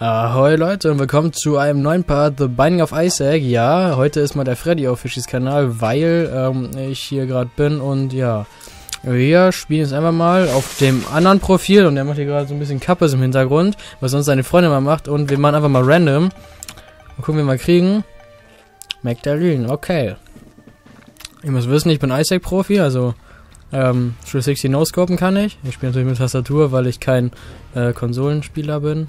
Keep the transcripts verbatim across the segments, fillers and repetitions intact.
Ahoi Leute und willkommen zu einem neuen Part The Binding of Isaac. Ja, heute ist mal der Freddy auf Fischis Kanal, weil ähm, ich hier gerade bin und ja, wir spielen jetzt einfach mal auf dem anderen Profil und der macht hier gerade so ein bisschen Kappes im Hintergrund, was sonst seine Freundin mal macht, und wir machen einfach mal random. Mal gucken, wie wir mal kriegen. Magdalene, okay. Ihr müsst wissen, ich bin Isaac-Profi, also ähm, drei sechzig No-Scopen kann ich. Ich spiele natürlich mit Tastatur, weil ich kein äh, Konsolenspieler bin.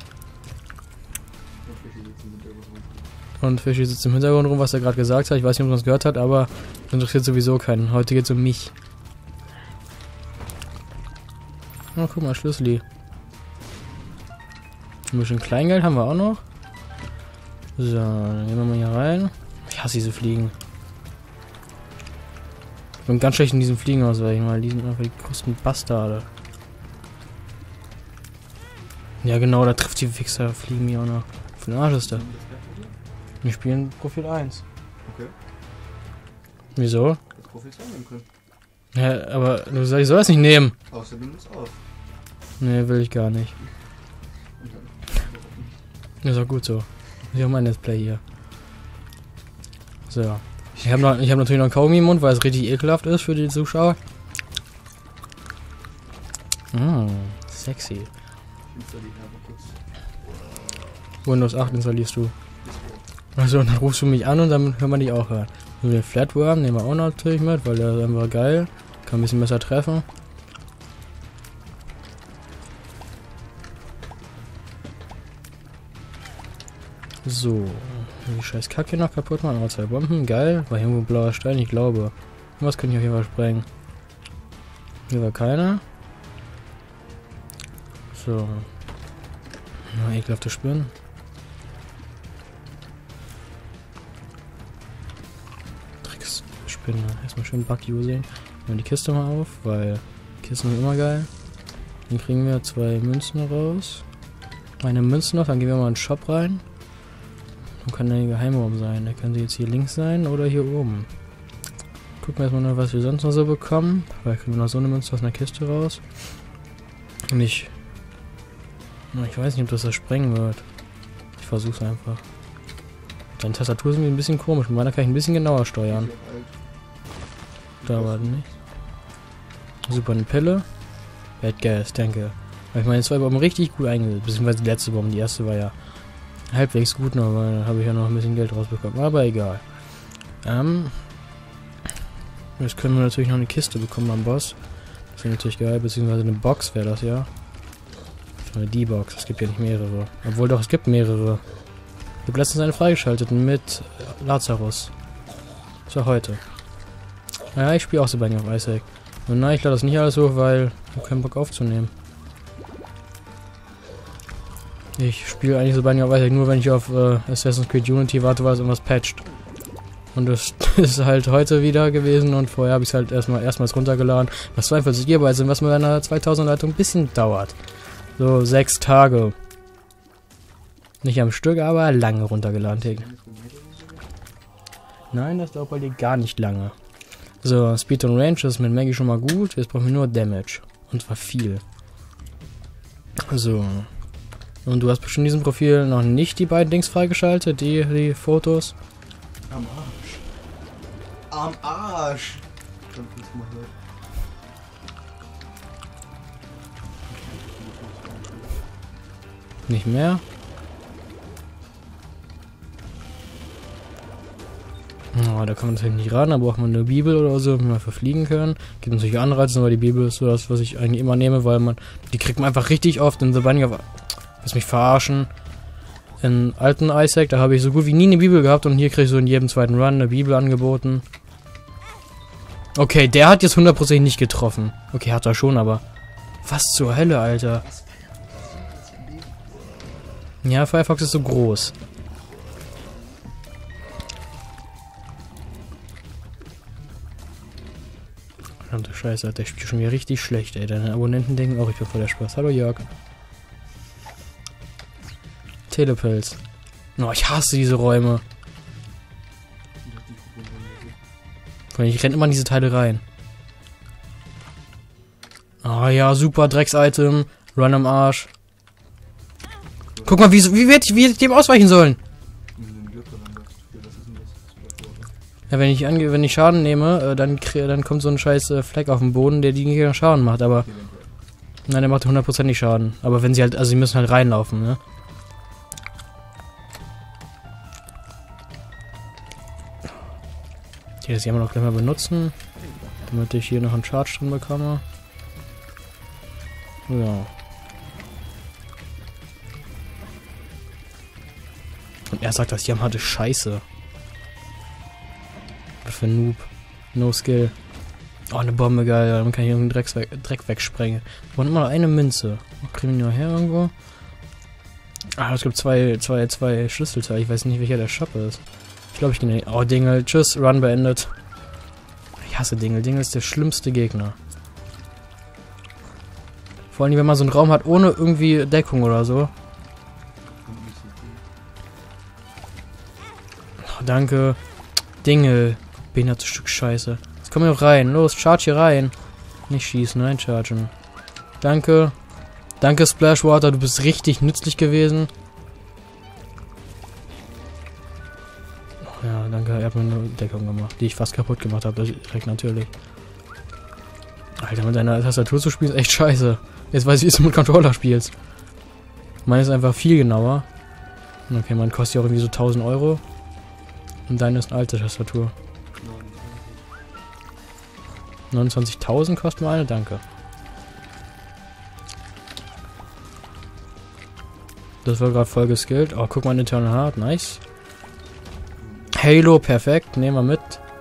Und Fischi sitzt im Hintergrund rum, was er gerade gesagt hat. Ich weiß nicht, ob man es gehört hat, aber das interessiert sowieso keinen. Heute geht es um mich. Oh, guck mal, Schlüsseli. Ein bisschen Kleingeld haben wir auch noch. So, dann gehen wir mal hier rein. Ich hasse diese Fliegen. Ich bin ganz schlecht in diesen Fliegen ausweichen, weil die sind einfach die größten Bastarde. Ja genau, da trifft die Wichser, fliegen mich auch noch. Für den Arsch ist der. Wir spielen Profil eins. Okay. Wieso? Das Profil zwei nehmen können. Ja, aber du sagst, ich soll das nicht nehmen. Außerdem ist auf. Nee, will ich gar nicht. Ist auch gut so. Ich habe mein Let's Play hier. So. Ich habe noch, ich habe natürlich noch einen Kaugummi im Mund, weil es richtig ekelhaft ist für die Zuschauer. Mmh, sexy. Windows acht installierst du. Also, dann rufst du mich an und dann kann man dich auch hören. So, den Flatworm nehmen wir auch natürlich mit, weil der ist einfach geil. Kann ein bisschen besser treffen. So. Die scheiß Kacke noch kaputt machen. Aber zwei Bomben. Geil. War hier irgendwo ein blauer Stein? Ich glaube. Was kann ich auf jeden Fall sprengen? Hier war keiner. So. Na, ekelhafte Spinnen. Spinne. Erstmal schön Bug-Using. Nehmen wir die Kiste mal auf, weil Kisten sind immer geil. Dann kriegen wir zwei Münzen raus. Eine Münze noch, dann gehen wir mal in den Shop rein. Wo kann der Geheimraum sein? Der könnte jetzt hier links sein oder hier oben. Gucken wir erstmal noch, was wir sonst noch so bekommen. Weil kriegen wir noch so eine Münze aus einer Kiste raus. Und ich. Ich weiß nicht, ob das das sprengen wird. Ich versuch's einfach. Deine Tastatur ist mir ein bisschen komisch. Mit meiner kann ich ein bisschen genauer steuern. Da war nicht. Super, eine Pille. Bad Gas, danke. Weil ich meine zwei Bomben richtig gut eingesetzt. Beziehungsweise die letzte Bombe, die erste war ja halbwegs gut noch, weil da habe ich ja noch ein bisschen Geld rausbekommen. Aber egal. Ähm. Jetzt können wir natürlich noch eine Kiste bekommen am Boss. Das wäre natürlich geil. Beziehungsweise eine Box wäre das ja. Oder die Box. Es gibt ja nicht mehrere. Obwohl doch, es gibt mehrere. Ich habe letztens eine freigeschaltet mit Lazarus. Das war heute. Ja, ich spiele auch so Binding of Isaac. Und nein, ich lade das nicht alles hoch, weil ich habe keinen Bock aufzunehmen. Ich spiele eigentlich so Binding of Isaac nur, wenn ich auf äh, Assassin's Creed Unity warte, weil es irgendwas patcht. Und das ist halt heute wieder gewesen und vorher habe ich es halt erstmal erstmals runtergeladen. Was zweiundvierzig Gigabyte sind, was mit einer zweitausend Leitung ein bisschen dauert. So sechs Tage. Nicht am Stück, aber lange runtergeladen. Nein, das dauert bei dir gar nicht lange. So, Speed und Range ist mit Maggie schon mal gut. Jetzt brauchen wir nur Damage. Und zwar viel. So. Und du hast bestimmt in diesem Profil noch nicht die beiden Dings freigeschaltet, die, die Fotos. Am Arsch. Am Arsch. Nicht mehr. Oh, da kann man natürlich nicht ran, da braucht man eine Bibel oder so, wenn wir verfliegen können. Gibt natürlich Anreize, aber die Bibel ist so das, was ich eigentlich immer nehme, weil man, die kriegt man einfach richtig oft in The Binding of... Lass mich verarschen. In alten Isaac, da habe ich so gut wie nie eine Bibel gehabt und hier kriege ich so in jedem zweiten Run eine Bibel angeboten. Okay, der hat jetzt hundertprozentig nicht getroffen. Okay, hat er schon, aber... Was zur Hölle, Alter. Ja, Firefox ist so groß. Verdammte Scheiße, Alter, ich spiele schon wieder richtig schlecht, ey. Deine Abonnenten denken auch, ich bin voll der Spaß. Hallo Jörg. Telepilz. Oh, ich hasse diese Räume. Ich renne immer in diese Teile rein. Ah ja, super Drecks-Item. Run am Arsch. Guck mal, wie, wie, wird, wie hätte ich dem ausweichen sollen? Ja, wenn ich ange wenn ich Schaden nehme, äh, dann, dann kommt so ein scheiß äh, Fleck auf den Boden, der die Gegner Schaden macht, aber... Nein, der macht hundert Prozent nicht Schaden. Aber wenn sie halt, also sie müssen halt reinlaufen, ne? Die das hier immer noch gleich mal benutzen, damit ich hier noch einen Charge drin bekomme. Ja. Und er sagt, das Yamaha ist scheiße. Was für ein Noob. No Skill. Oh, eine Bombe, geil. Dann kann ich irgendeinen Drecks weg, Dreck wegsprengen. Und immer noch eine Münze. Kriegen wir noch her irgendwo? Ah, es gibt zwei, zwei, zwei Schlüsselteile. Ich weiß nicht, welcher der Shop ist. Ich glaube, ich gehe nicht. Oh, Dingle. Tschüss. Run beendet. Ich hasse Dingle. Dingle ist der schlimmste Gegner. Vor allem, wenn man so einen Raum hat ohne irgendwie Deckung oder so. Oh, danke. Dingle. Behindertes Stück Scheiße. Jetzt kommen wir auch rein. Los, charge hier rein. Nicht schießen, nein, chargen. Danke. Danke, Splashwater. Du bist richtig nützlich gewesen. Oh, ja, danke. Er hat mir eine Deckung gemacht, die ich fast kaputt gemacht habe. Direkt natürlich. Alter, mit deiner Tastatur zu spielen ist echt scheiße. Jetzt weiß ich, wie du mit Controller spielst. Meine ist einfach viel genauer. Okay, mein kostet ja auch irgendwie so tausend Euro. Und deine ist eine alte Tastatur. neunundzwanzigtausend kostet meine, danke. Das war gerade voll geskillt. Oh, guck mal, Eternal Heart, nice. Halo, perfekt, nehmen wir mit.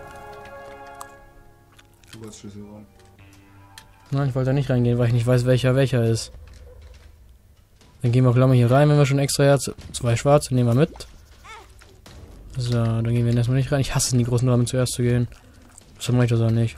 Du hast Schlüssel rein. Nein, ich wollte da nicht reingehen, weil ich nicht weiß, welcher welcher ist. Dann gehen wir auch gleich mal hier rein, wenn wir schon extra Herz. Zwei schwarze, nehmen wir mit. So, dann gehen wir erstmal nicht rein. Ich hasse es, in die großen Räume zuerst zu gehen. Das mache ich das auch nicht.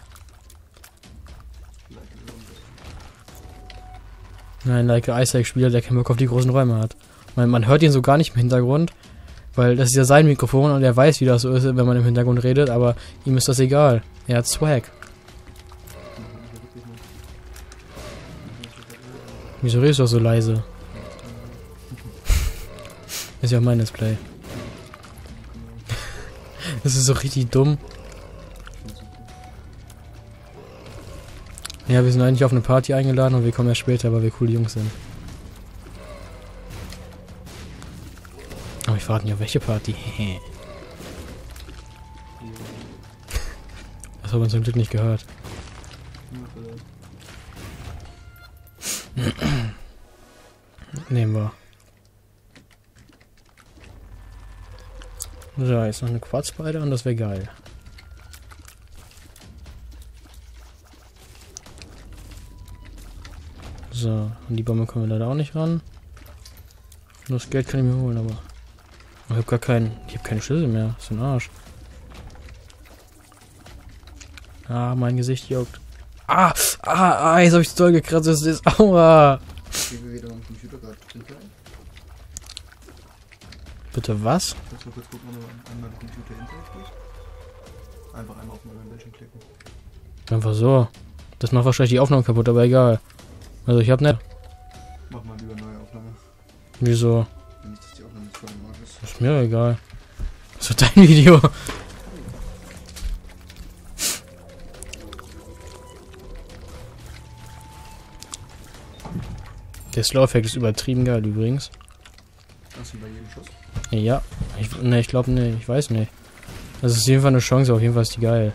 Nein, like Isaac-Spieler, der keinen Bock auf die großen Räume hat. Man, man hört ihn so gar nicht im Hintergrund, weil das ist ja sein Mikrofon und er weiß, wie das so ist, wenn man im Hintergrund redet, aber ihm ist das egal. Er hat Swag. Wieso redest du auch so leise? Ist ja auch mein Display. Das ist so richtig dumm. Ja, wir sind eigentlich auf eine Party eingeladen und wir kommen erst später, weil wir coole Jungs sind. Aber ich frage nicht, auf welche Party. Das hat man zum Glück nicht gehört. Nehmen wir. So, jetzt noch eine Quarzbeide und das wäre geil. So, und die Bombe kommen wir leider auch nicht ran. Nur das Geld kann ich mir holen, aber... Ich habe gar keinen... Ich habe keine Schlüssel mehr. Das ist ein Arsch. Ah, mein Gesicht juckt. Ah! Ah! Ah! Jetzt habe ich es doll gekratzt. Das ist... Aua! Bitte was? Ich muss mal kurz gucken, ob an meinem Computer Internet geht. Einfach einmal auf meinen Bildschirm klicken. Einfach so. Das macht wahrscheinlich die Aufnahme kaputt, aber egal. Also ich hab nicht. Mach mal lieber neue Aufnahme. Wieso? Nicht, dass die Aufnahme nicht voll im Arsch ist. Das ist mir egal. Das ist dein Video. Der Slow-Effekt ist übertrieben geil übrigens. Hast du bei jedem Schuss? Ja. Ich, ne, ich glaube nicht. Ich weiß nicht. Das ist auf jeden Fall eine Chance. Auf jeden Fall ist die geil.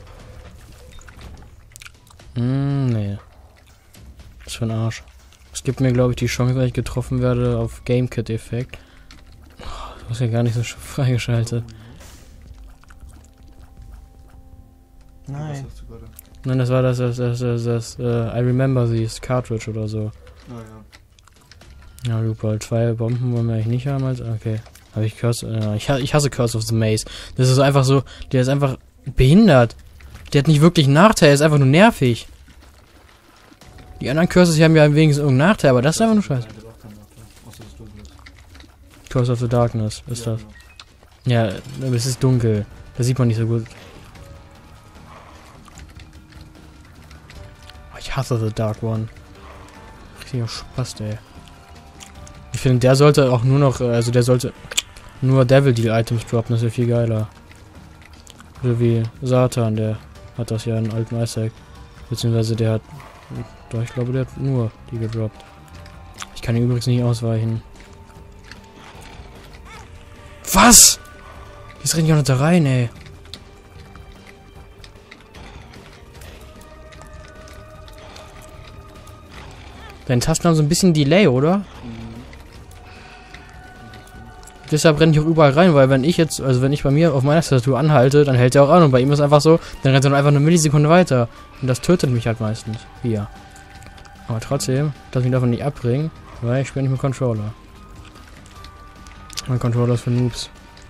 Hm, nee. Was für ein Arsch. Es gibt mir, glaube ich, die Chance, wenn ich getroffen werde, auf GameKit-Effekt. Oh, das ist ja gar nicht so freigeschaltet. Nein. Was hast du gerade? Nein, das war das, das, das, das, das uh, I Remember These Cartridge oder so. Ah ja. Ja, super. Zwei Bomben wollen wir eigentlich nicht haben. Als, okay. Habe ich Curse... Äh, ich, ich hasse Curse of the Maze. Das ist einfach so... Der ist einfach behindert. Der hat nicht wirklich einen Nachteil. Er ist einfach nur nervig. Die anderen Curses hier haben ja wenigstens irgendeinen Nachteil, aber das ist einfach nur scheiße. Curse of the Darkness ist das. Ja, es ist dunkel. Das sieht man nicht so gut. Oh, ich hasse The Dark One. Richtiger Spaß, ey. Ich finde, der sollte auch nur noch, also der sollte nur Devil Deal Items droppen, das wäre viel geiler. So wie Satan, der hat das ja in alten Isaac. Beziehungsweise der hat, doch ich glaube, der hat nur die gedroppt. Ich kann ihn übrigens nicht ausweichen. Was? Jetzt renn ich auch noch da rein, ey. Deine Tasten haben so ein bisschen Delay, oder? Mhm. Deshalb renne ich auch überall rein, weil wenn ich jetzt, also wenn ich bei mir auf meiner Tastatur anhalte, dann hält er auch an und bei ihm ist einfach so, dann rennt er nur einfach eine Millisekunde weiter. Und das tötet mich halt meistens. Hier. Aber trotzdem, lass mich davon nicht abbringen, weil ich spiele nicht mit Controller. Mein Controller ist für Noobs.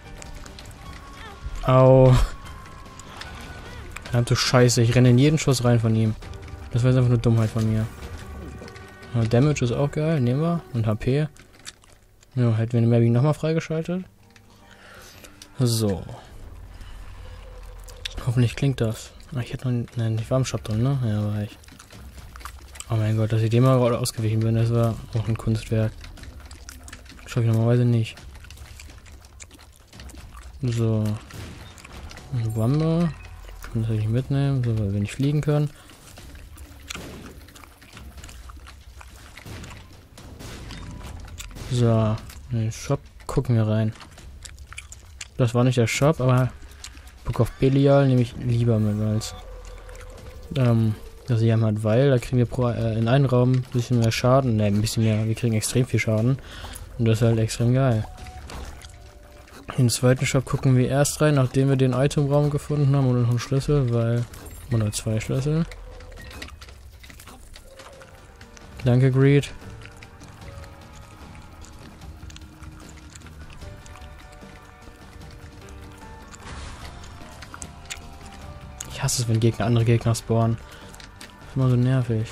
Au. Verdammte Scheiße, ich renne in jeden Schuss rein von ihm. Das war jetzt einfach nur Dummheit von mir. Aber Damage ist auch geil, nehmen wir. Und H P. Ja, hätten wir den Mapping nochmal freigeschaltet. So. Hoffentlich klingt das. Ach, ich hätte noch... Nein, ich war im Shop drin, ne? Ja, war ich. Oh mein Gott, dass ich dem mal ausgewichen bin, das war auch ein Kunstwerk. Schaffe ich normalerweise nicht. So. Eine Bombe. Kann das nicht mitnehmen, so, weil wir nicht fliegen können. So. In den Shop gucken wir rein. Das war nicht der Shop, aber Book of Belial nehme ich lieber mit als ähm, das hier hat, weil da kriegen wir pro, äh, in einem Raum ein bisschen mehr Schaden. Ne, ein bisschen mehr. Wir kriegen extrem viel Schaden. Und das ist halt extrem geil. In den zweiten Shop gucken wir erst rein, nachdem wir den Itemraum gefunden haben und noch einen Schlüssel, weil... Oder zwei Schlüssel. Danke, Greed. Ich hasse es, wenn Gegner andere Gegner spawnen. Das ist immer so nervig.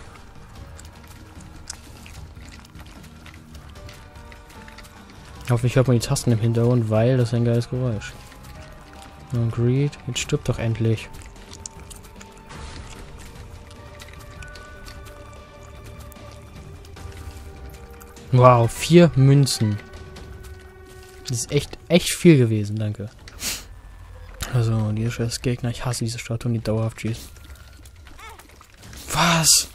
Hoffentlich hört man die Tasten im Hintergrund, weil das ist ein geiles Geräusch. Und Greed, jetzt stirbt doch endlich. Wow, vier Münzen. Das ist echt, echt viel gewesen, danke. Also, diese scheiß Gegner, ich hasse diese Statuen, die dauerhaft schießen. Was?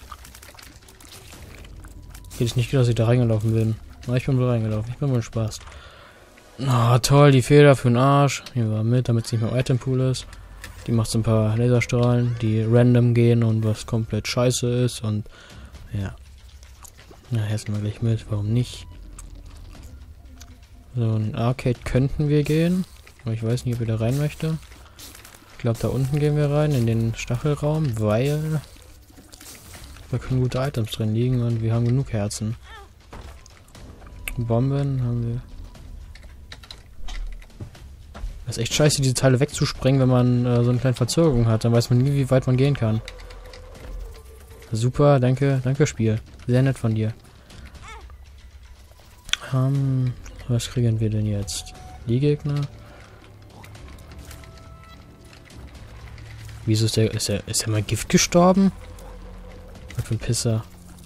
Ich hätte nicht gedacht, dass ich da reingelaufen bin. Na, ich bin wohl reingelaufen, ich bin wohl Spaß. Na, oh, toll, die Feder für den Arsch. Nehmen wir mit, damit es nicht mehr Itempool ist. Die macht so ein paar Laserstrahlen, die random gehen und was komplett scheiße ist und ja. Na, hessen wir gleich mit, warum nicht? So, in Arcade könnten wir gehen. Aber ich weiß nicht, ob wir da rein möchte. Ich glaube, da unten gehen wir rein, in den Stachelraum, weil da können gute Items drin liegen und wir haben genug Herzen. Bomben haben wir. Das ist echt scheiße, diese Teile wegzusprengen, wenn man äh, so eine kleine Verzögerung hat. Dann weiß man nie, wie weit man gehen kann. Super, danke, danke Spiel. Sehr nett von dir. Ähm, was kriegen wir denn jetzt? Die Gegner. Wieso ist der, ist der, ist der mal Gift gestorben? Was für ein Pisser.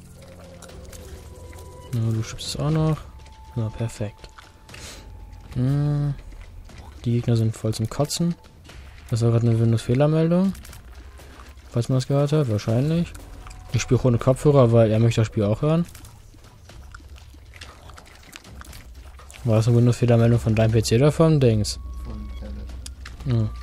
Ja, du schiebst es auch noch. Na, perfekt. Hm. Die Gegner sind voll zum Kotzen. Das war gerade eine Windows-Fehlermeldung. Falls man das gehört hat, wahrscheinlich. Ich spiele ohne Kopfhörer, weil er möchte das Spiel auch hören. War das eine Windows-Fehlermeldung von deinem P C oder von Dings? Von Tablet. Hm.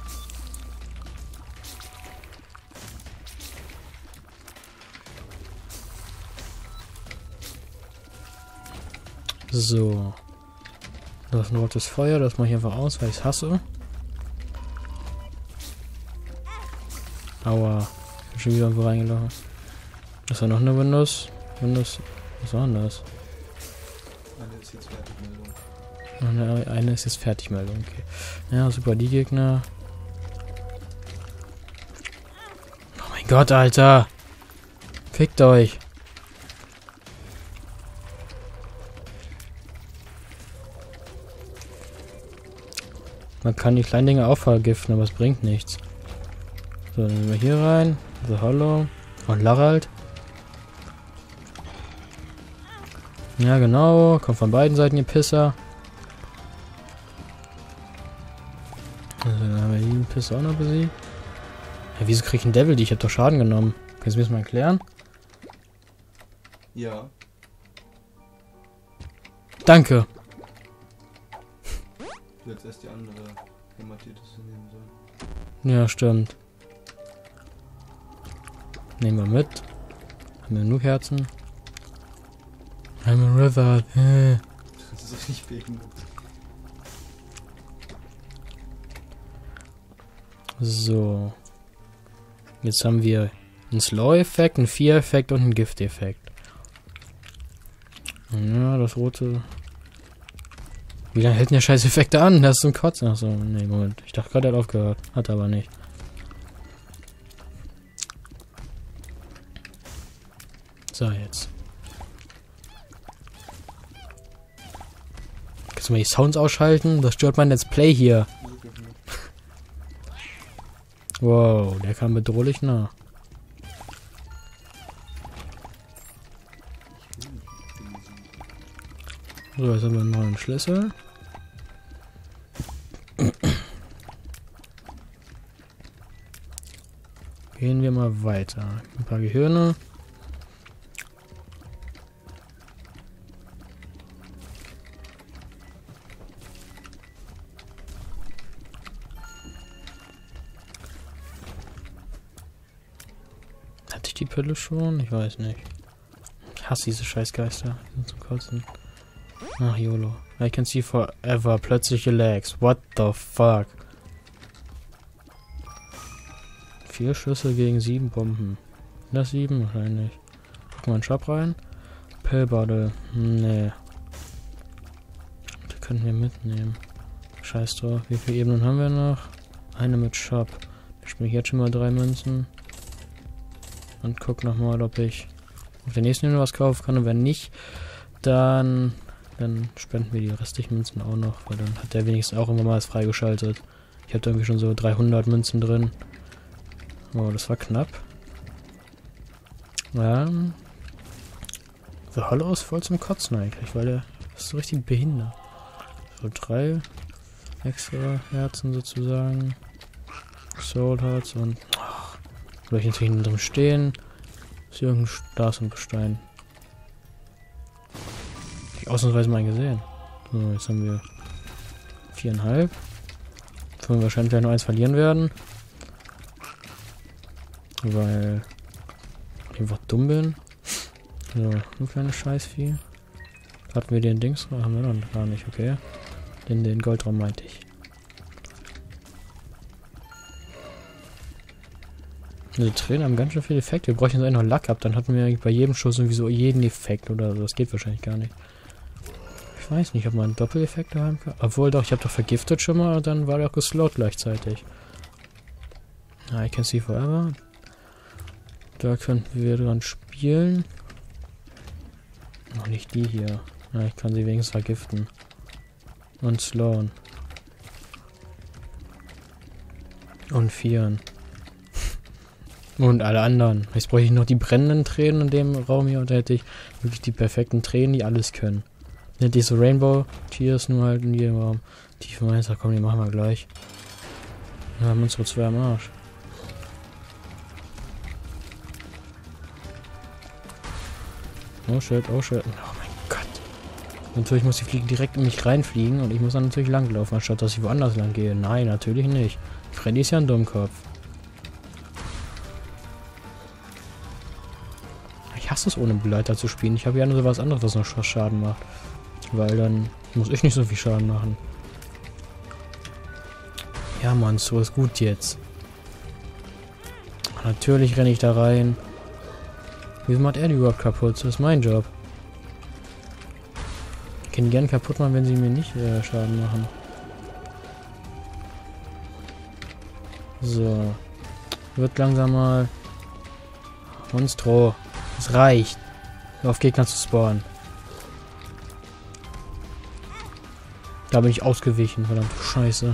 So. Das ist ein rotes Feuer, das mache ich einfach aus, weil ich es hasse. Aua. Ich bin schon wieder irgendwo reingelaufen. Ist da noch eine Windows? Windows. Was war denn das? Eine ist jetzt Fertigmeldung. Eine, eine ist jetzt Fertigmeldung, okay. Ja, super, die Gegner. Oh mein Gott, Alter! Fickt euch! Man kann die kleinen Dinge auch vergiften, aber es bringt nichts. So, dann nehmen wir hier rein. The Hollow. Und Larald. Ja, genau. Kommt von beiden Seiten, ihr Pisser. Also, dann haben wir den Pisser auch noch besiegt. Ja, wieso krieg ich einen Devil? Die? Ich hab doch Schaden genommen. Kannst du mir das mal erklären? Ja. Danke. Du hättest erst die andere Hämatite nehmen sollen. Ja, stimmt. Nehmen wir mit. Haben wir genug Herzen? I'm a river. Äh. Das ist auch nicht behindert. So. Jetzt haben wir einen Slow-Effekt, einen Fear-Effekt und einen Gift-Effekt. Ja, das rote... Wie lange hält denn der scheiß Effekte an? Das ist ein Kotzen. Achso, nee, Moment. Ich dachte gerade, er hat aufgehört. Hat aber nicht. So, jetzt. Kannst du mal die Sounds ausschalten? Das stört mein Let's Play hier. Wow, der kam bedrohlich nah. So, jetzt haben wir einen neuen Schlüssel. Gehen wir mal weiter. Ein paar Gehirne. Hatte ich die Pille schon? Ich weiß nicht. Ich hasse diese Scheißgeister. Die sind zum Kotzen. Ach, YOLO. I can see forever. Plötzliche Lags. What the fuck? Vier Schüsse gegen sieben Bomben. Das sieben wahrscheinlich. Guck mal in den Shop rein. Pillbottle. Nee. Die könnten wir mitnehmen. Scheiß drauf. Wie viele Ebenen haben wir noch? Eine mit Shop. Ich spiele jetzt schon mal drei Münzen. Und guck nochmal, ob ich auf der nächsten Ebene was kaufen kann. Und wenn nicht, dann, dann spenden wir die restlichen Münzen auch noch. Weil dann hat der wenigstens auch immer mal was freigeschaltet. Ich habe da irgendwie schon so dreihundert Münzen drin. Oh, das war knapp. Ja. Der Hollow ist voll zum Kotzen eigentlich, weil der ist so richtig behindert. So drei extra Herzen sozusagen. Soul Hearts und... Oh, soll ich natürlich hinten drin stehen? Ist hier irgendein Stars und Gestein. Ich ausnahmsweise mal einen gesehen. So, jetzt haben wir viereinhalb. Können wir wahrscheinlich gleich noch eins verlieren werden. Weil ich einfach dumm bin. So, ein kleines Scheißvieh. Hatten wir den Dings? Haben wir noch gar nicht, okay. Den, den Goldraum meinte ich. Diese Tränen haben ganz schön viel Effekt. Wir bräuchten jetzt eigentlich noch Lack ab. Dann hatten wir eigentlich bei jedem Schuss irgendwie so jeden Effekt oder so. Das geht wahrscheinlich gar nicht. Ich weiß nicht, ob man einen Doppeleffekt haben kann. Obwohl doch, ich habe doch vergiftet schon mal. Dann war der auch geslowt gleichzeitig. I can see forever. Da könnten wir dran spielen. Noch nicht die hier. Ja, ich kann sie wenigstens vergiften. Und slowen. Und vieren. Und alle anderen. Jetzt bräuchte ich noch die brennenden Tränen in dem Raum hier. Und da hätte ich wirklich die perfekten Tränen, die alles können. Dann hätte ich so Rainbow Tears nur halt in jedem Raum. Tiefe Meister, komm, die machen wir gleich. Wir haben unsere zwei am Arsch. Oh shit, oh shit. Oh mein Gott. Natürlich muss die Fliege direkt in mich reinfliegen und ich muss dann natürlich langlaufen, anstatt dass ich woanders lang gehe. Nein, natürlich nicht. Freddy ist ja ein Dummkopf. Ich hasse es, ohne Begleiter zu spielen. Ich habe ja nur so was anderes, was noch Schaden macht. Weil dann muss ich nicht so viel Schaden machen. Ja, Mann, so ist gut jetzt. Natürlich renne ich da rein. Wieso macht er die überhaupt kaputt? Das ist mein Job. Ich kann die gerne kaputt machen, wenn sie mir nicht äh, Schaden machen. So. Wird langsam mal... Monstro. Es reicht. Nur auf Gegner zu spawnen. Da bin ich ausgewichen, verdammt Scheiße.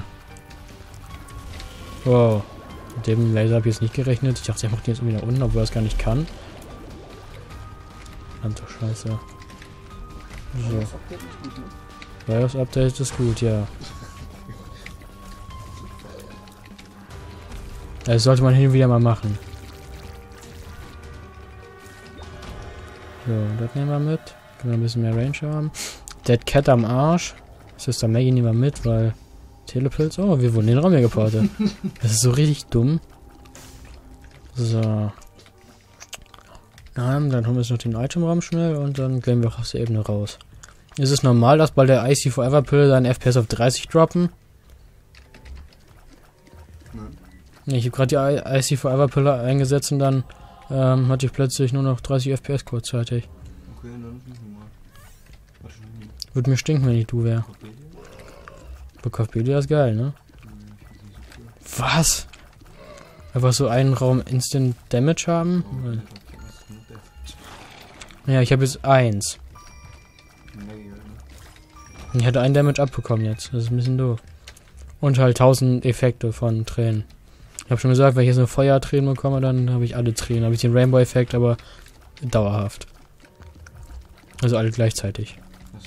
Wow. Mit dem Laser habe ich jetzt nicht gerechnet. Ich dachte, er macht den jetzt irgendwie nach unten, obwohl er es gar nicht kann. Verdammte Scheiße. So. Das Update ist gut, ne? BIOS Update ist gut, ja. Das sollte man hin und wieder mal machen. So, das nehmen wir mit. Können wir ein bisschen mehr Range haben. Dead Cat am Arsch. Sister Maggie nehmen wir mit, weil Telepilz. Oh, wir wurden in den Raum hier geportet. Das ist so richtig dumm. So. Ja, dann holen wir uns noch den Itemraum schnell und dann gehen wir auch aus der Ebene raus. Ist es normal, dass bei der Icy Forever Pill seine F P S auf dreißig droppen? Nein. Ich habe gerade die Icy Forever Pill eingesetzt und dann ähm, hatte ich plötzlich nur noch dreißig F P S kurzzeitig. Okay, dann ist nicht normal. Wahrscheinlich. Würde mir stinken, wenn ich du wäre. Book of Belia ist geil, ne? Was? Einfach so einen Raum Instant Damage haben? Ja, ich habe jetzt eins. Ich hatte einen Damage abbekommen jetzt. Das ist ein bisschen doof. Und halt tausend Effekte von Tränen. Ich habe schon gesagt, wenn ich jetzt eine Feuertränen bekomme, dann habe ich alle Tränen. Habe ich den Rainbow-Effekt, aber dauerhaft. Also alle gleichzeitig.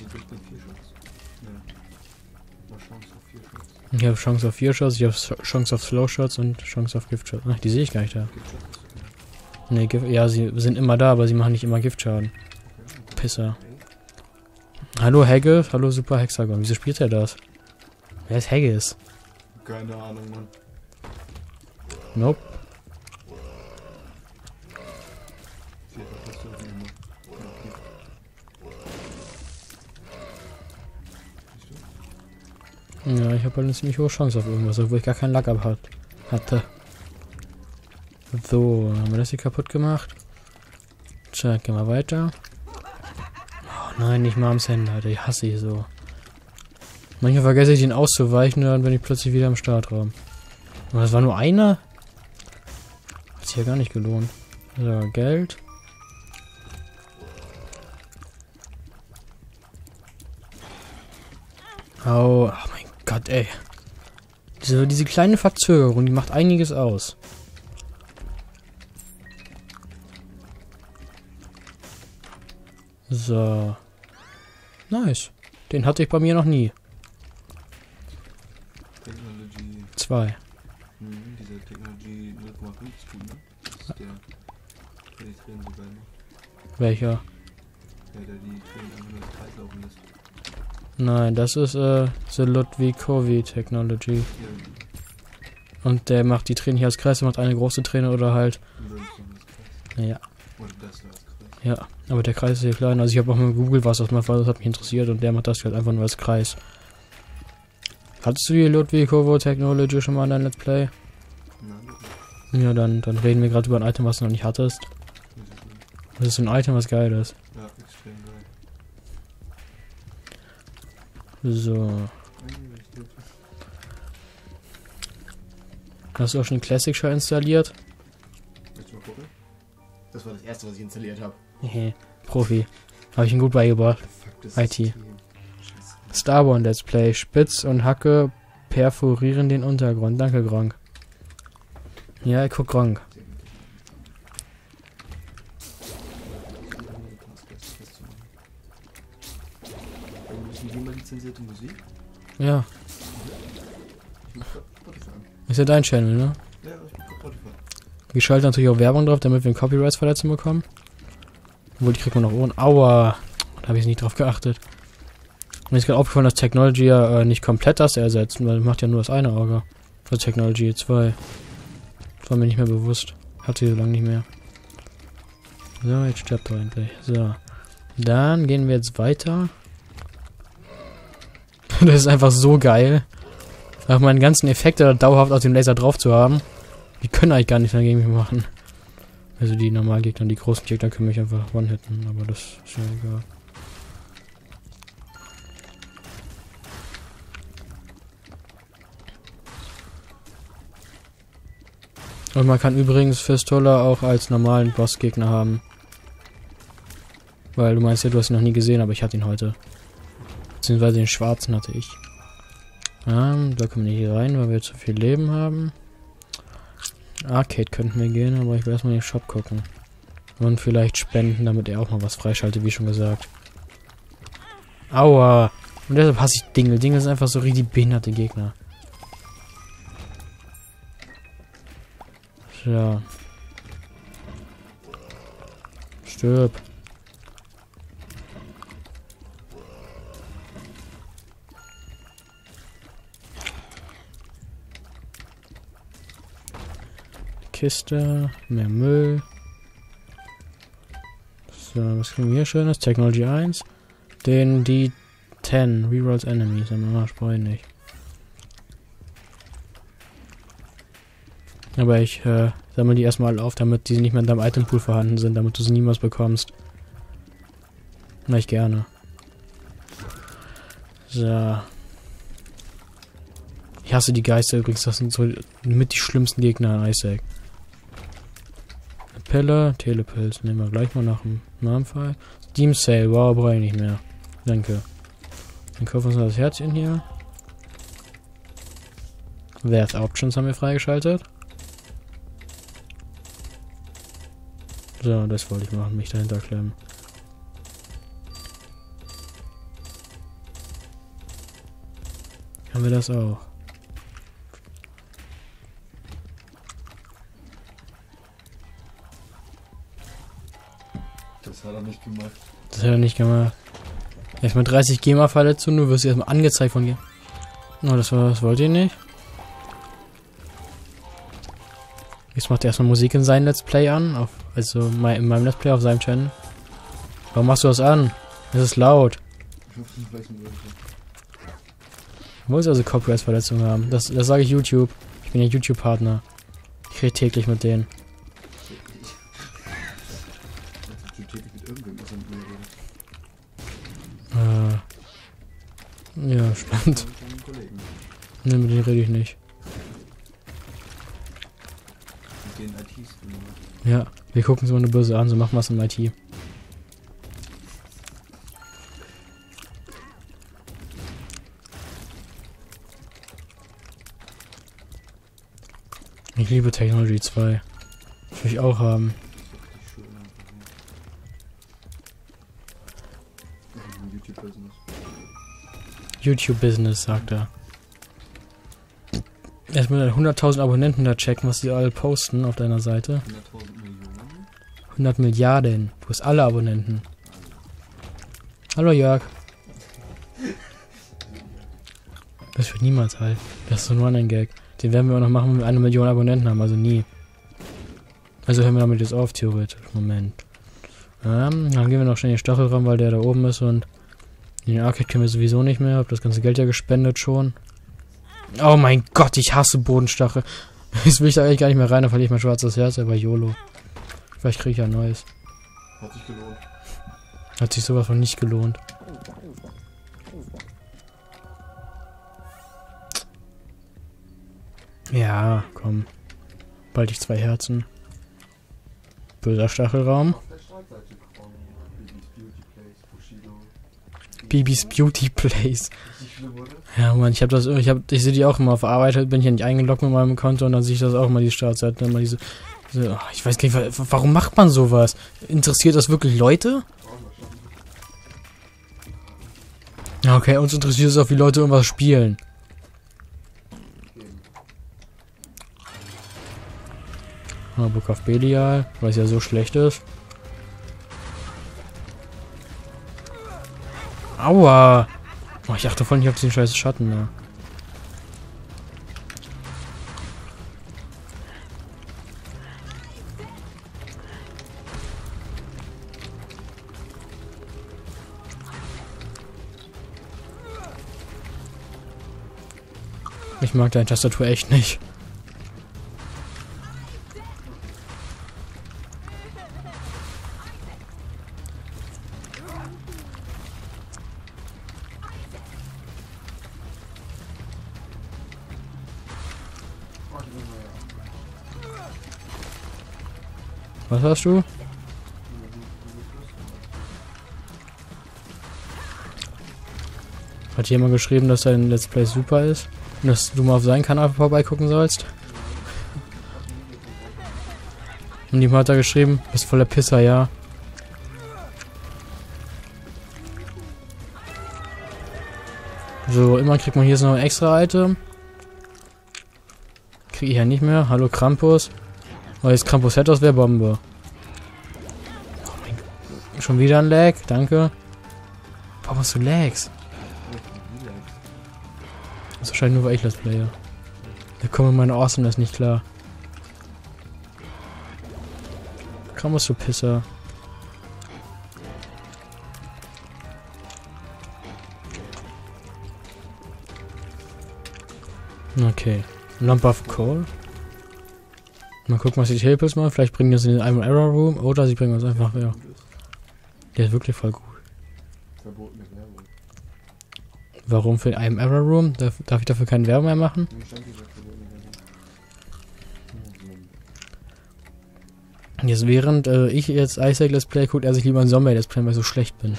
Ich habe Chance auf vier Shots, ich habe Chance auf Slow Shots und Chance auf Gift Shots. Ach, die sehe ich gar nicht da. Ne, ja, sie sind immer da, aber sie machen nicht immer Giftschaden. Pisser. Hallo Haggis, hallo Super Hexagon. Wieso spielt er das? Wer ist Haggis? Keine Ahnung, Mann. Nope. Ja, ich habe halt eine ziemlich hohe Chance auf irgendwas, obwohl ich gar keinen Lack ab hat, hatte. So, haben wir das hier kaputt gemacht? Tja, gehen wir weiter. Oh nein, nicht Moms Hände, Alter, ich hasse ich so. Manchmal vergesse ich den auszuweichen und dann bin ich plötzlich wieder im Startraum. Und das war nur einer? Hat sich ja gar nicht gelohnt. So, Geld. Oh, oh mein Gott, ey. Diese, diese kleine Verzögerung, die macht einiges aus. So. Nice. Den hatte ich bei mir noch nie. Technology. Zwei. Mhm, diese Technology null Komma fünf ist gut, ne? Das ist der, der die Tränen so geil macht. Welcher? Ja, der die Tränen einfach nur ins Kreis laufen lässt. Nein, das ist äh, The Ludwig Technology. Ja. Und der macht die Tränen hier als Kreis, der macht eine große Träne oder halt. Ja. Oder das da als Kreis. Ja, aber der Kreis ist hier klein. Also ich habe auch mal gegoogelt, was das mal war, das hat mich interessiert und der macht das halt einfach nur als Kreis. Hattest du die Ludwig Technology schon mal in deinem Let's Play? Nein. Ja, dann, dann reden wir gerade über ein Item, was du noch nicht hattest. Das ist so ein Item, was geil ist. Ja, extrem geil. So. Hast du auch schon den Classic Shell installiert? Willst du mal gucken? Das war das erste, was ich installiert habe. Nee, Profi. Habe ich ihn gut beigebracht. I T. Starborn Let's Play. Spitz und Hacke perforieren den Untergrund. Danke, Gronk. Ja, ich guck Gronk. Lizenzierte Musik? Ja. Ich mach Spotify. Ist ja dein Channel, ne? Ja, ich mach Spotify. Wir schalten natürlich auch Werbung drauf, damit wir Copyrights-Verletzung bekommen. Obwohl, die kriegt man noch ohne. Aua! Da habe ich nicht drauf geachtet. Mir ist gerade aufgefallen, dass Technology ja äh, nicht komplett das ersetzt, weil macht ja nur das eine Auge. Für Technology zwei. Das war mir nicht mehr bewusst. Hatte ich so lange nicht mehr. So, jetzt stirbt er endlich. So. Dann gehen wir jetzt weiter. Das ist einfach so geil. Auch meine ganzen Effekte da dauerhaft aus dem Laser drauf zu haben. Die können eigentlich gar nichts mehr gegen mich machen. Also die Normalgegner, die großen Gegner können mich einfach one-hitten, aber das ist ja egal. Und man kann übrigens Fistola auch als normalen Bossgegner haben. Weil du meinst ja, du hast ihn noch nie gesehen, aber ich hatte ihn heute. Beziehungsweise den schwarzen hatte ich. Ähm, da kommen wir nicht rein, weil wir zu viel Leben haben. Arcade könnten wir gehen, aber ich will erstmal in den Shop gucken. Und vielleicht spenden, damit er auch mal was freischaltet, wie schon gesagt. Aua. Und deshalb hasse ich Dingle. Dingle sind einfach so richtig behinderte Gegner. So. Stirb. Kiste, mehr Müll. So, was kriegen wir hier Schönes? Technology eins. Den D zehn, Rerolls Enemies. Aber ich brauche nicht. Aber ich äh, sammle die erstmal auf, damit die nicht mehr in deinem Itempool vorhanden sind, damit du sie niemals bekommst. Na, ich gerne. So. Ich hasse die Geister übrigens, das sind so mit die schlimmsten Gegner in Isaac. Eine Pille, Telepilz, nehmen wir gleich mal nach dem Namenfall. Steam Sale, wow, brauche ich nicht mehr. Danke. Dann kaufen wir uns das Herzchen hier. Worth Options haben wir freigeschaltet. So, das wollte ich machen, mich dahinter klemmen. Haben wir das auch? Das hat er nicht gemacht. Das hat er nicht gemacht. Erstmal dreißig GEMA-Verletzungen, du wirst erstmal angezeigt von G. Oh, das war, das wollt ihr nicht. Jetzt macht er erstmal Musik in seinem Let's Play an, auf, also in meinem Let's Play auf seinem Channel. Warum machst du das an? Es ist laut. Du wolltest also Copyright-Verletzungen haben. Das, das sage ich YouTube. Ich bin ja YouTube-Partner. Ich rede täglich mit denen. Äh, ja, stimmt. Ne, mit denen rede ich nicht. Den I Ts. Ja, wir gucken so eine Börse an, so machen wir es im I T. Ich liebe Technology zwei. Das will ich auch haben. YouTube-Business, sagt er. Erstmal hunderttausend Abonnenten da checken, was die alle posten auf deiner Seite. hundert Milliarden. Du hast alle Abonnenten. Hallo Jörg. Das wird niemals halt. Das ist so nur ein Gag. Den werden wir auch noch machen, wenn wir eine Million Abonnenten haben, also nie. Also hören wir damit jetzt auf, theoretisch. Moment. Ähm, dann gehen wir noch schnell in den Stachelraum, weil der da oben ist und in den Arcade können wir sowieso nicht mehr. Hab das ganze Geld ja gespendet schon. Oh mein Gott, ich hasse Bodenstachel. Jetzt will ich da eigentlich gar nicht mehr rein, da verliere ich mein schwarzes Herz, aber YOLO. Vielleicht kriege ich ja ein neues. Hat sich gelohnt. Hat sich sowas von nicht gelohnt. Ja, komm. Bald ich zwei Herzen. Böser Stachelraum. Bibis Beauty Place. Ja, Mann, ich hab das, ich hab, ich sehe die auch immer auf Arbeit, bin ich ja nicht eingeloggt mit meinem Konto und dann sehe ich das auch immer, die Startseite, immer diese, diese oh, ich weiß gar nicht, warum macht man sowas? Interessiert das wirklich Leute? Ja, okay, uns interessiert es auch, wie Leute irgendwas spielen. Oh, Book of Belial, weil es ja so schlecht ist. Aua! Oh, ich achte voll nicht auf den scheiß Schatten da. Ich mag deine Tastatur echt nicht. Was hast du? Hat jemand geschrieben, dass dein Let's Play super ist? Und dass du mal auf seinen Kanal vorbeigucken sollst? Und ihm hat er geschrieben, bist voller Pisser, ja. So, immer kriegt man hier so noch ein extra Item. Kriege ich ja nicht mehr. Hallo Krampus. Weil jetzt Krampus hätte, das wäre Bombe. Oh mein Gott. Schon wieder ein Lag, danke. Warum hast du Lags? Das ist wahrscheinlich nur, weil ich Let's Player. Da kommen meine Awesomeness nicht klar. Krampus, du Pisser. Okay. Lamp of Coal. Mal gucken, was die Tables machen. Vielleicht bringen wir uns in den Iron Error Room oder sie bringen uns einfach, ja. Der ist wirklich voll gut. Verbotene Werbung. Warum für Iron Error Room? Darf, darf ich dafür keine Werbung mehr machen? Jetzt während äh, ich jetzt Isaac Let's Play guckt, er sich lieber ein Zombie Let's Play, weil ich so schlecht bin.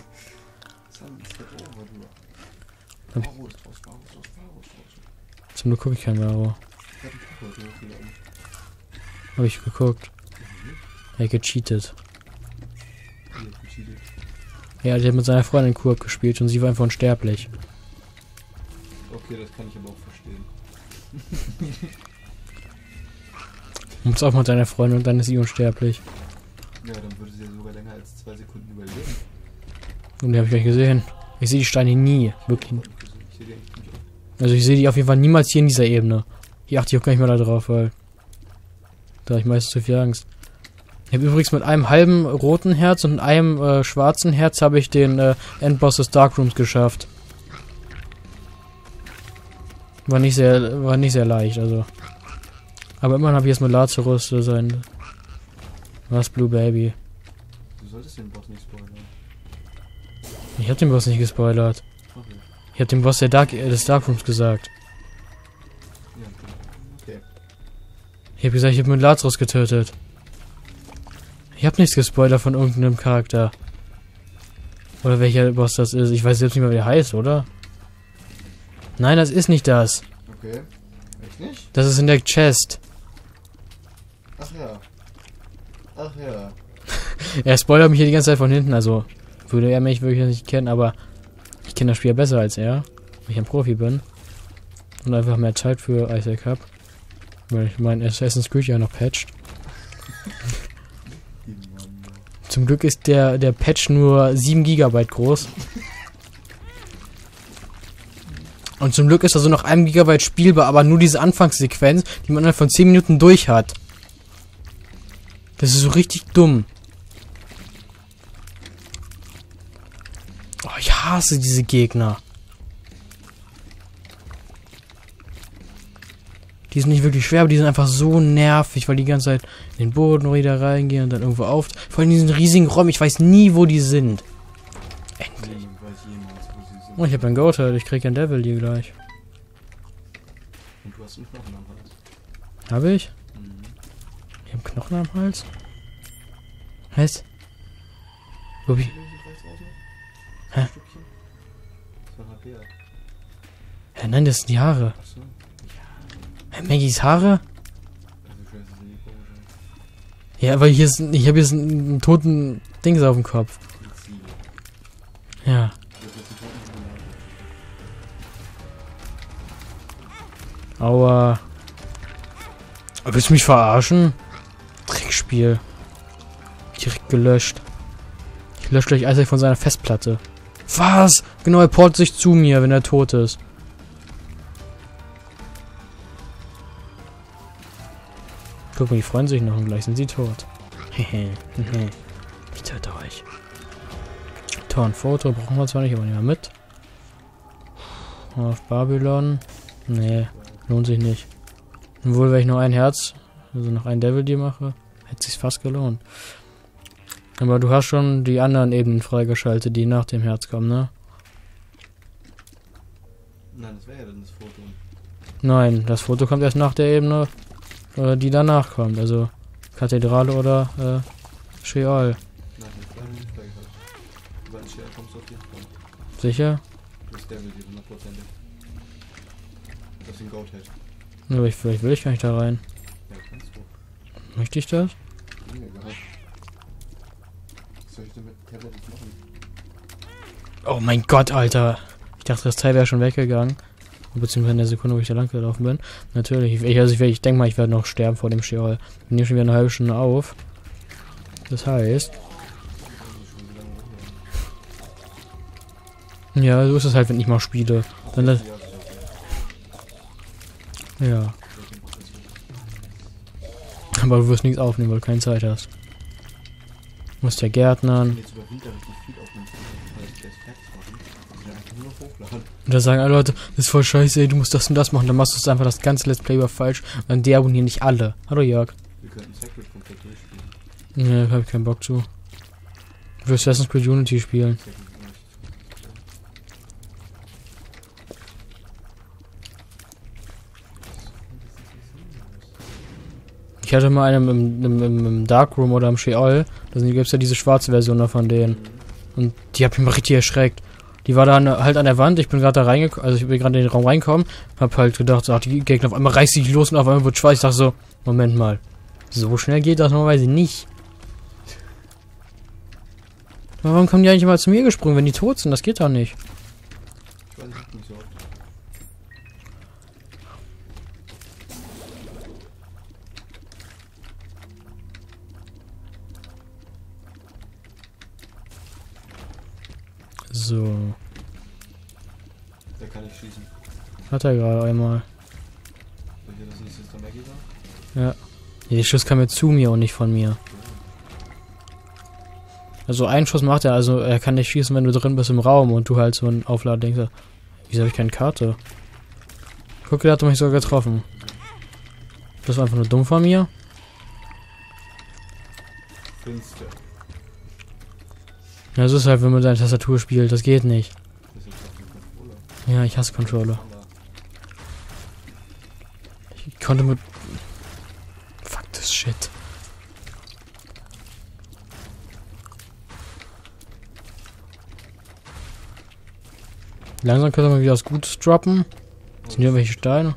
Zum Glück gucke ich kein Varo. Habe ich geguckt. Er hat gecheatet. Ja, der hat mit seiner Freundin Koop gespielt und sie war einfach unsterblich. Okay, das kann ich aber auch verstehen. Du musst auch mit deiner Freundin und dann ist sie unsterblich. Ja, dann würde sie ja sogar länger als zwei Sekunden überleben. Und die habe ich gleich gesehen. Ich sehe die Steine nie. Wirklich. Also ich sehe die auf jeden Fall niemals hier in dieser Ebene. Hier achte ich auch gar nicht mehr da drauf, weil da habe ich meistens zu viel Angst. Ich habe übrigens mit einem halben roten Herz und einem äh, schwarzen Herz habe ich den äh, Endboss des Darkrooms geschafft. War nicht sehr, war nicht sehr leicht, also. Aber immerhin habe ich jetzt mit Lazarus äh, sein. Was, Blue Baby? Du solltest den Boss nicht spoilern. Ich habe den Boss nicht gespoilert. Okay. Ich habe dem Boss der Dark, äh, des Darkrooms gesagt. Ja, okay. Ich habe gesagt, ich habe mit Lazarus getötet. Ich habe nichts gespoilert von irgendeinem Charakter. Oder welcher Boss das ist. Ich weiß selbst nicht mehr, wie der heißt, oder? Nein, das ist nicht das. Okay. Echt nicht? Das ist in der Chest. Ach ja. Ach ja. Er spoilert mich hier die ganze Zeit von hinten, also würde er mich wirklich nicht kennen, aber ich kenne das Spiel ja besser als er, weil ich ein Profi bin und einfach mehr Zeit für Isaac habe, weil ich mein Assassin's Creed ja noch patcht. Zum Glück ist der, der Patch nur sieben Gigabyte groß. Und zum Glück ist er so noch ein Gigabyte spielbar, aber nur diese Anfangssequenz, die man dann von zehn Minuten durch hat. Das ist so richtig dumm. Oh, ich hasse diese Gegner. Die sind nicht wirklich schwer, aber die sind einfach so nervig, weil die ganze Zeit in den Boden wieder reingehen und dann irgendwo auf. Vor allem in diesen riesigen Räumen, ich weiß nie, wo die sind. Endlich. Oh, ich habe ein Goathead, ich krieg ein Devil hier gleich. Und du hast einen Knochen am Hals. Habe ich? Mhm. Ich habe Knochen am Hals? Heißt? Wo hab ich? Hä? Ja, nein, das sind die Haare. Achso. Hä, Maggies Haare? Ja, weil hier ist, ich habe jetzt einen, einen toten Dings auf dem Kopf. Ja. Aua. Willst du mich verarschen? Dreckspiel. Direkt gelöscht. Ich lösche gleich Isaac von seiner Festplatte. Was? Genau, er portet sich zu mir, wenn er tot ist. Guck mal, die freuen sich noch und gleich sind sie tot. Hehe, hehe. Ich töte euch. Tor und Foto brauchen wir zwar nicht, aber nehmen wir mit. Auf Babylon. Nee, lohnt sich nicht. Obwohl, wenn ich nur ein Herz, also noch ein Devil dir mache, hätte sich's fast gelohnt. Aber du hast schon die anderen Ebenen freigeschaltet, die nach dem Herz kommen, ne? Nein, das wäre ja dann das Foto. Nein, das Foto kommt erst nach der Ebene, äh, die danach kommt. Also Kathedrale oder äh, Sheol. Nein, das wäre nicht freigeschaltet. Weil in Sheol kommst du auf jeden Fall. Sicher? Das Devil dir hundertprozentig. Das ist ein Goathead. Aber ich, vielleicht will ich gar nicht da rein. Ja, kannst du. Möchte ich das? Mir egal. Was soll ich denn mit Tablet machen? Oh mein Gott, Alter. Ich dachte, das Teil wäre schon weggegangen. Beziehungsweise in der Sekunde, wo ich da lang gelaufen bin. Natürlich. Ich, also ich, ich denke mal, ich werde noch sterben vor dem Sheol. Wir nehmen schon wieder eine halbe Stunde auf. Das heißt... Ja, so ist es halt, wenn ich mal spiele. Dann das, ja. Aber du wirst nichts aufnehmen, weil du keine Zeit hast. Du musst ja gärtnern. Und da sagen alle Leute, das ist voll scheiße, ey, du musst das und das machen. Dann machst du es einfach das ganze Let's Play über falsch. Und dann deabonnieren nicht alle. Hallo Jörg. Wir könnten Secret komplett durchspielen. Ne, hab ich keinen Bock zu. Ich will Assassin's Creed Unity spielen. Ich hatte mal einen im, im, im, im Darkroom oder im Sheol. Da gibt es ja diese schwarze Version davon denen. Und die hat mich mal richtig erschreckt. Die war da halt an der Wand. Ich bin gerade da reingekommen. Also ich bin gerade in den Raum reingekommen. Hab halt gedacht, ach, die Gegner auf einmal reißt sich los und auf einmal wird schwarz. Ich dachte so, Moment mal. So schnell geht das normalerweise nicht. Aber warum kommen die eigentlich mal zu mir gesprungen, wenn die tot sind? Das geht doch nicht. Ich weiß nicht so oft. So. Der kann nicht schießen. Hat er gerade einmal. Welcher das ist, ist der Maggie da? Ja. Ja. Der Schuss kam jetzt zu mir und nicht von mir. Also einen Schuss macht er, also er kann nicht schießen, wenn du drin bist im Raum und du halt so einen Auflader denkst, wieso habe ich keine Karte? Guck, der hat mich sogar getroffen. Das war einfach nur dumm von mir. Finster. Ja, so ist halt, wenn man deine Tastatur spielt, das geht nicht. Das ist jetzt auf dem Controller. Ja, ich hasse Controller. Ich konnte mit... Fuck this shit. Langsam können wir wieder was Gutes droppen. Sind hier irgendwelche Steine?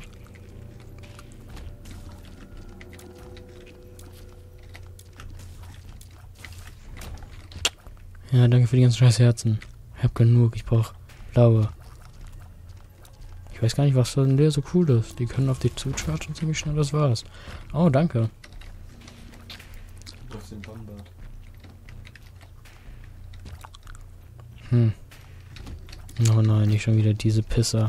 Ja, danke für die ganzen scheiß Herzen. Ich hab genug, ich brauch blaue. Ich weiß gar nicht, was denn der so cool ist. Die können auf dich zuchargen ziemlich schnell, das war's. Oh, danke. Du hast den Bambart. Hm. Oh nein, nicht schon wieder diese Pisser.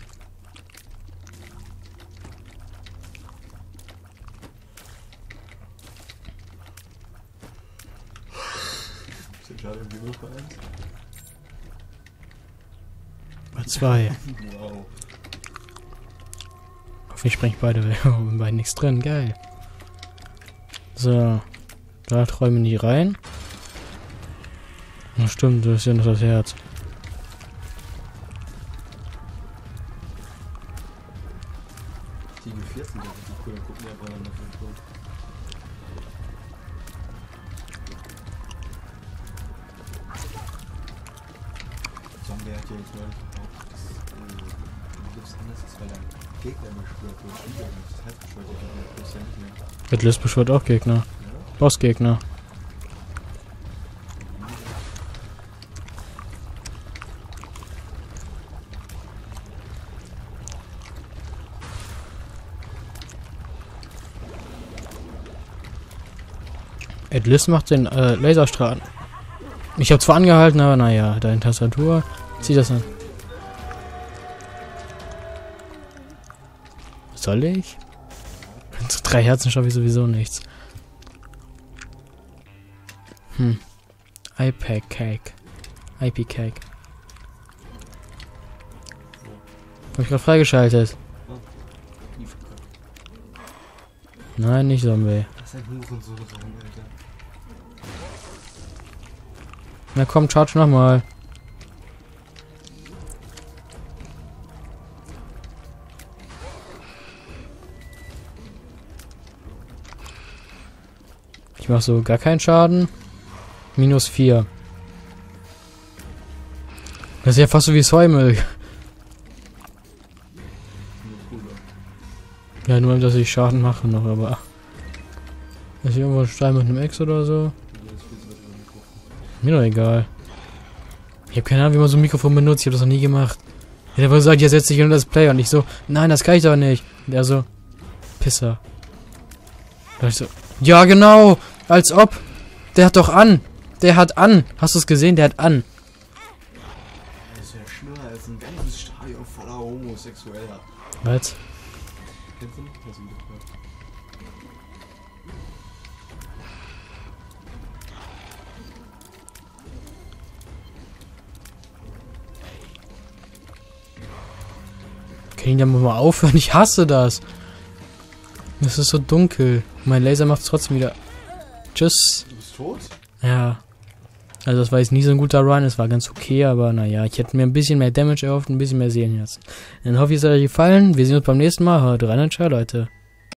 Sind gerade irgendwie nur bei eins? Bei zwei. Wow. Hoffentlich spreche ich beide weg. Oh, bei nichts drin, geil. So. Da träumen die rein. Na stimmt, das ist ja noch das Herz. Die G vier sind ja richtig cool, dann gucken wir aber dann auf den Punkt. Zombie hat ja jetzt neulich behauptet, dass äh, das anders ist, weil er Gegner beschwört wird. Spieler, das heißt beschwört der Gegner Prozent mehr. Atlas beschwört auch Gegner. Ja? Bossgegner. Atlas macht den äh, Laserstrahl. Ich habe zwar angehalten, aber naja, deine Tastatur zieht das an. Soll ich? Mit drei Herzen schaffe ich sowieso nichts. Hm. iPad Cake. I P Cake. Hab ich gerade freigeschaltet. Nein, nicht Zombie. Das ist ein Hurensohn, Alter. Na komm, charge nochmal. Ich mach so gar keinen Schaden. Minus vier. Das ist ja fast so wie Säumel. Ja, nur dass ich Schaden mache noch, aber... Ist hier irgendwo ein Stein mit einem Ex oder so? Mir doch egal. Ich habe keine Ahnung, wie man so ein Mikrofon benutzt. Ich habe das noch nie gemacht. Der wurde gesagt, jetzt setz dich unter das Play und ich so, nein, das kann ich doch nicht. Der so, Pisser. Da ich so, ja genau, als ob. Der hat doch an. Der hat an. Hast du es gesehen? Der hat an. Das ist ja schlimmer als ein ganzes Stadion voller Homosexueller. Was? Kennst du nicht? Das Video? Kann ich da mal aufhören? Ich hasse das. Es ist so dunkel. Mein Laser macht es trotzdem wieder. Tschüss. Du bist tot? Ja. Also das war jetzt nie so ein guter Run. Es war ganz okay, aber naja. Ich hätte mir ein bisschen mehr Damage erhofft und ein bisschen mehr Seelenherzen. Dann hoffe ich, es hat euch gefallen. Wir sehen uns beim nächsten Mal. Haut rein und ciao, Leute.